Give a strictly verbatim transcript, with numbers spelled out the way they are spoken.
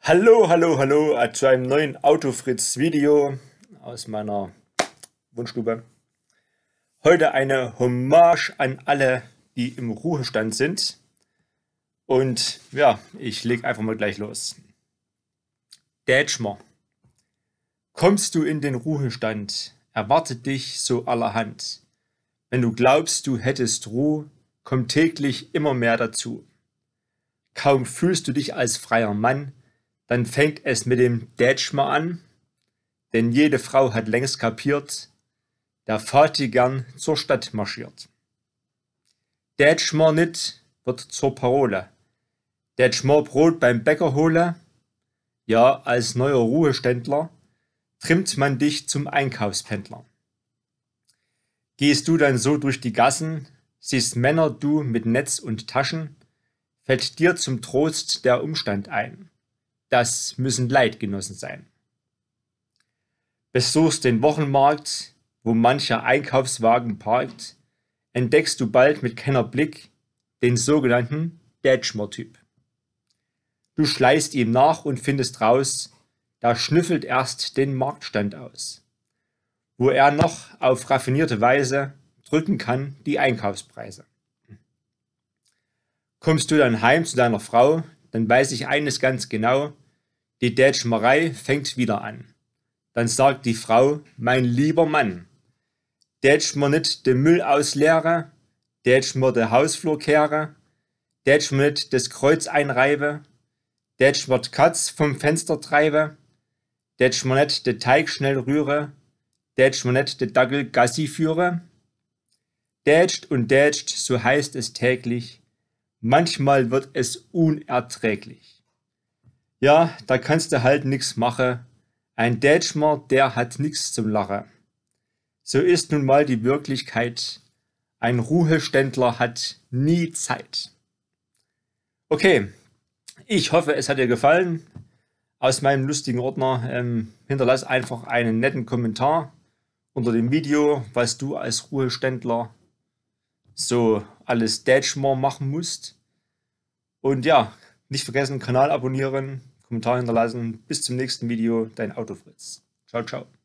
Hallo, hallo, hallo äh, zu einem neuen Autofritz-Video aus meiner Wohnstube. Heute eine Hommage an alle, die im Ruhestand sind. Und ja, ich leg einfach mal gleich los. Dätschmer, kommst du in den Ruhestand, erwartet dich so allerhand. Wenn du glaubst, du hättest Ruh, kommt täglich immer mehr dazu. Kaum fühlst du dich als freier Mann, dann fängt es mit dem Dätschmer an, denn jede Frau hat längst kapiert, der Vati gern zur Stadt marschiert. Dätschmer nit wird zur Parole, Dätschmer Brot beim Bäcker hole, ja, als neuer Ruheständler trimmt man dich zum Einkaufspendler. Gehst du dann so durch die Gassen, siehst Männer du mit Netz und Taschen, fällt dir zum Trost der Umstand ein. Das müssen Leidgenossen sein. Besuchst den Wochenmarkt, wo mancher Einkaufswagen parkt, entdeckst du bald mit Kennerblick den sogenannten Dätschmer-Typ. Du schleichst ihm nach und findest raus, da schnüffelt erst den Marktstand aus, wo er noch auf raffinierte Weise drücken kann die Einkaufspreise. Kommst du dann heim zu deiner Frau, dann weiß ich eines ganz genau, die Dätschmerei fängt wieder an. Dann sagt die Frau, mein lieber Mann, dätsch mir nit den Müll ausleere, dätsch mir de Hausflur kehre, dätsch mir nit das Kreuz einreibe, dätsch mir Katz vom Fenster treibe, dätsch mir nit de Teig schnell rühre, dätsch mir nit de Dackel Gassi führe. Dätscht und dätscht, so heißt es täglich, manchmal wird es unerträglich. Ja, da kannst du halt nix mache, ein Dätschmer, der hat nix zum Lache. So ist nun mal die Wirklichkeit, ein Ruheständler hat nie Zeit. Okay, ich hoffe, es hat dir gefallen. Aus meinem lustigen Ordner ähm, hinterlass einfach einen netten Kommentar unter dem Video, was du als Ruheständler so alles Dätschmer machen musst. Und ja, nicht vergessen, Kanal abonnieren, Kommentar hinterlassen. Bis zum nächsten Video, dein Autofritz. Ciao, ciao.